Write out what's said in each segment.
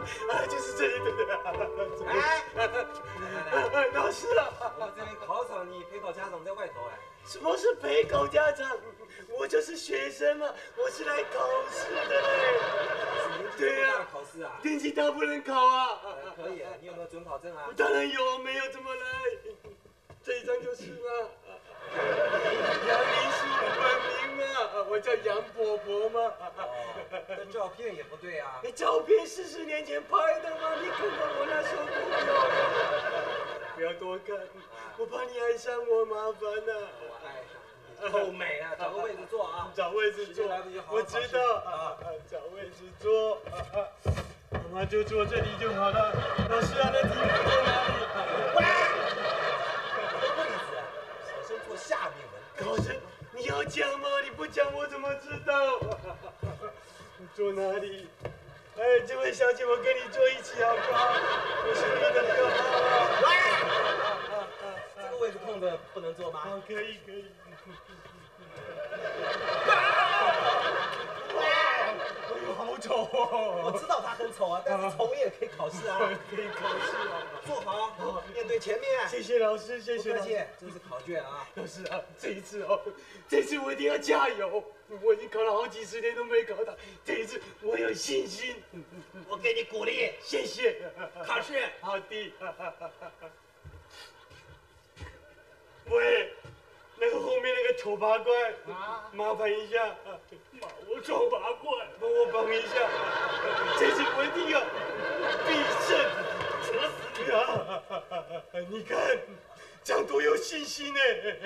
就是这里的。 哎， 老师啊， 我们这边考场，你陪考家长在外头哎。 什么是陪考家长？我就是学生嘛，我是来考试的嘞。对呀， 考试啊？ 年纪大不能考啊。 可以，你有没有准考证啊？ 当然有，没有怎么来？这一张就是嘛。杨林是我本名嘛，我叫杨伯伯嘛。 这照片也不对啊。 照片40年前拍的嘛，你看看我那时候多漂亮。不要多看，我怕你爱上我，麻烦呐。 我爱上你，够美啊！找个位置坐啊。 找位置坐，我知道啊，找位置坐。妈妈就坐这里就好了。老师啊，那题目在哪里？ 过来。位置啊，考生坐下面门。 考生，你要讲吗？你不讲我怎么知道？坐哪里？哎，这位小姐，我跟你坐一起好不好？我是你的哥哥。 这个位置空的不能坐吗？ 可以可以。哎呦，好丑哦！ 我知道他很丑啊，但是丑也可以考试啊。 可以考试啊！ 坐好，面对前面。 谢谢老师，谢谢。 不客气，这是考卷啊。 老师啊，这次我一定要加油！我已经考了好几十年都没考到，这一次我有信心。 我给你鼓励， 谢谢。 考试好的。喂，那个后面那个丑八怪，麻烦一下，我丑八怪，帮我帮一下，这次我一定要必胜，扯死你啊！你看，这样多有信心呢！ 你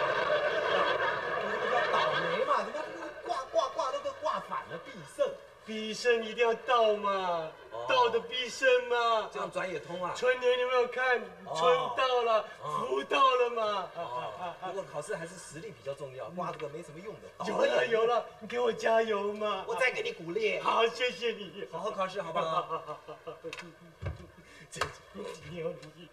这个叫倒霉嘛，怎么挂都挂反了，必胜。 必胜一定要到嘛，到的必胜嘛。 这样转也通啊。 春联有没有看？春到了，福到了嘛。 不过考试还是实力比较重要，挂这个没什么用的。 有了，你给我加油嘛！ 我再给你鼓励。 好，谢谢你。 好好考试，好不好？ 这一定要努力。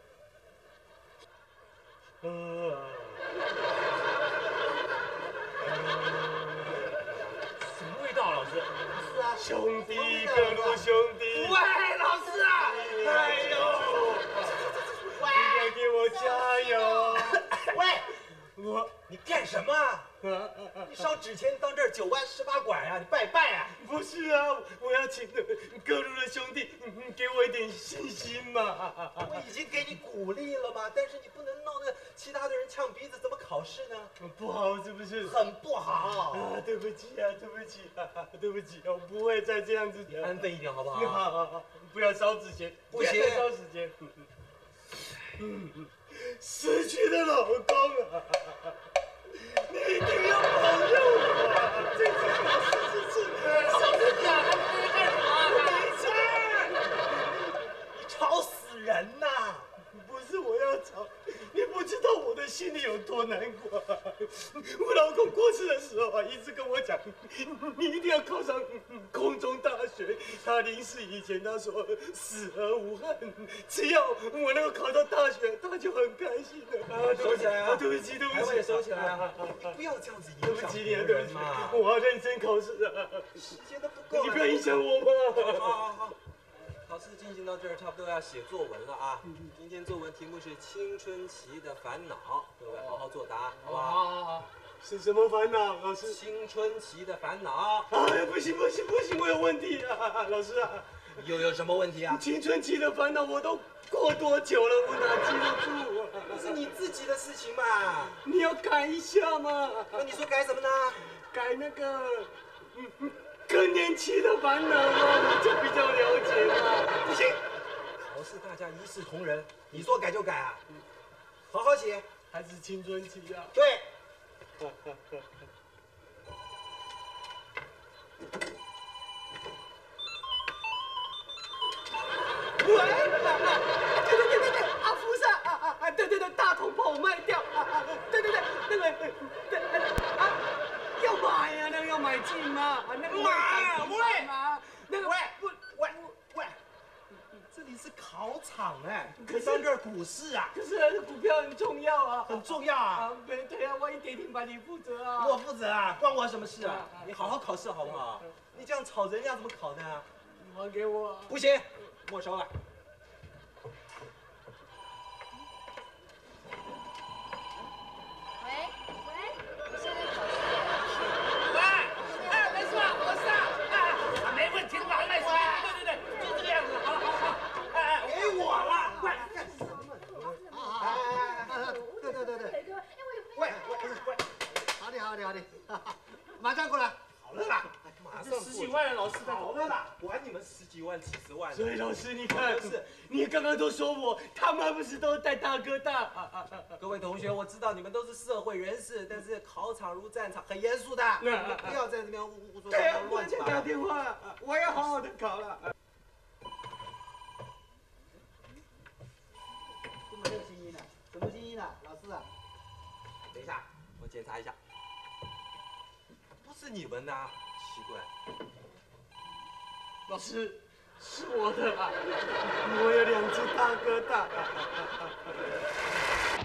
什么味道，老师？ 是啊， 兄弟，各路兄弟。 喂，老师啊！ 哎呦，你该给我加油！ 喂，你干什么啊？你烧纸钱当这儿9弯18拐啊？你拜啊？ 不是啊，我要请各路的兄弟给我一点信心嘛。 我已经给你鼓励了嘛，但是你不能闹得其他的人呛鼻子，怎么考试呢？ 不好是不是？ 很不好啊！对不起啊，对不起啊，对不起，我不会再这样子。 安分一点好不好？ 好，不要烧纸钱， 不行， 烧纸钱。失去的老公啊，你一定要保佑我！这次考试是小心点，还在干什么？ 你吵死人呐！ 不是我要吵，你不知道我的心里有多难过。我老公过世的时候啊，一直跟我讲，你一定要考上空中大学。他临死以前他说死而无憾，只要我能够考到大学，他就很开心的。 收起来啊！ 对不起，对不起， 我也收起来啊！你不要这样子影响别人嘛！ 我要认真考试啊！ 时间都不够， 你不要影响我嘛！ 好。考试进行到这儿，差不多要写作文了啊！今天作文题目是青春期的烦恼，各位好好作答，好不好？ 好。 是什么烦恼，老师？ 青春期的烦恼。 哎，不行，我有问题啊，老师啊！ 又有什么问题啊？ 青春期的烦恼我都过多久了，我哪记得住啊？ 那是你自己的事情嘛， 你要改一下嘛。 那你说改什么呢？ 改那个，更年期的烦恼嘛，我就比较了解嘛。 不行，考试大家一视同仁，你说改就改啊。好好写， 还是青春期啊？ 对。 喂，对，啊，福生啊，对，大桶帮我卖掉啊，对，那个，要买呀，那个要买进嘛，那个喂，这里是考场哎，可是这儿股市啊， 可是股票很重要啊， 很重要啊， 对啊，万一跌停板你负责啊， 我负责啊，关我什么事啊？你好好考试好不好？你这样吵人家怎么考呢？ 还给我， 不行， 没收了。 喂，我现在考试。 喂，哎，没事吧？我是啊，没问题的嘛，没事。对，就这个样子，好，哎，给我了，快， 干什么？对，喂，好的，马上过来。 好了啦，马上 10几万的老师在好了啦，管你们10几万、几10万。 所以老师，你看，你刚刚都说我他妈不是都带大哥大？ 各位同学，我知道你们都是社会人士，但是考场如战场，很严肃的，你们不要在这边胡说八道、 我乱七八糟。 在打电话，我要好好的考了。 这么热心音呢？什么心音啊，老师啊？ 等一下，我检查一下，不是你们的啊，奇怪。 老师，是我的啊，我有2只大哥大。